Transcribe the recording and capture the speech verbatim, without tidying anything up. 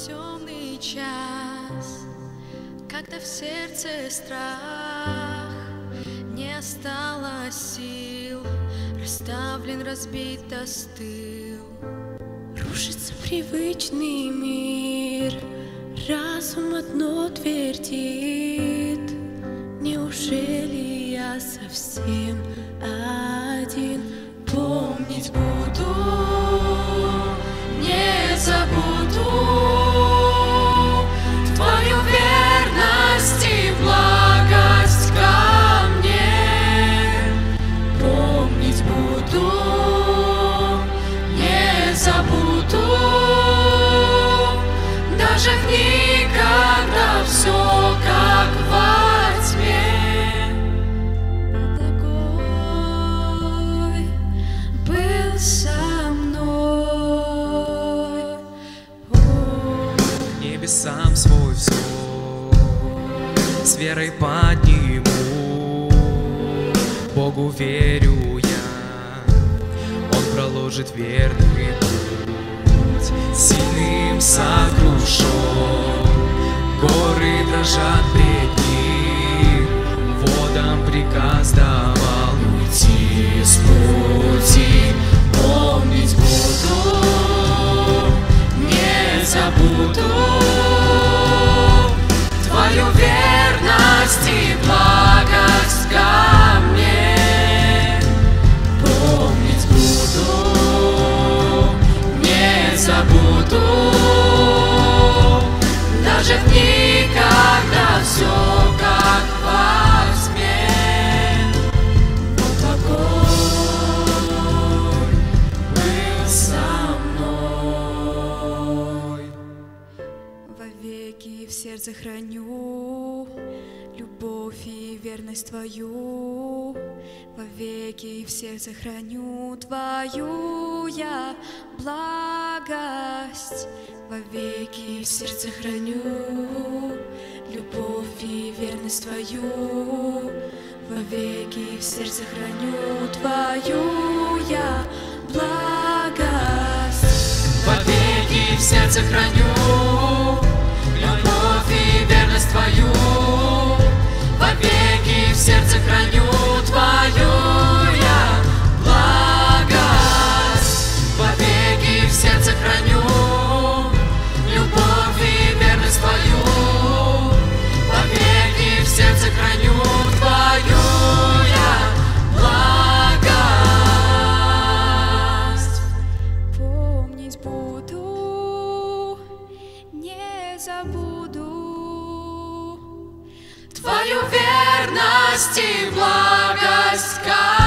темный час, когда в сердце страх, не осталось сил, расставлен, разбит, остыл. Рушится привычный мир, разум одно твердит: неужели я совсем один? Помнить буду, не забуду твою верность и благость ко мне. Помнить буду, не забуду, даже в дни, когда все как во тьме. Благой был со мной. К небесам свой взор с верой подниму. Богу верю я, Он проложит верный путь. Сильным сокрушен, горы дрожат пред Ним. Водам приказ давал уйти с пути. Помнить буду, не забуду твою верность и благость ко мне. Помнить буду, не забуду, даже в дни, когда все как во тьме. Вот огонь был со мной. Вовеки в сердце храню любовь и верность твою. Вовеки в сердце храню твою я благость. Вовеки в сердце храню любовь и верность твою. Вовеки в сердце храню твою я благость. Вовеки в сердце храню любовь и верность твою. Вовеки в сердце храню твою я благость. Вовеки в сердце храню любовь и верность твою. Вовеки в сердце храню твою я благость. Помнить буду, не забуду Твою верность и благость ко